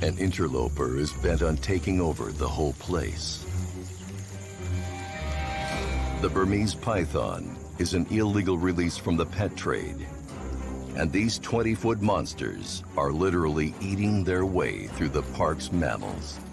An interloper is bent on taking over the whole place. The Burmese python is an illegal release from the pet trade. And these 20-foot monsters are literally eating their way through the park's mammals.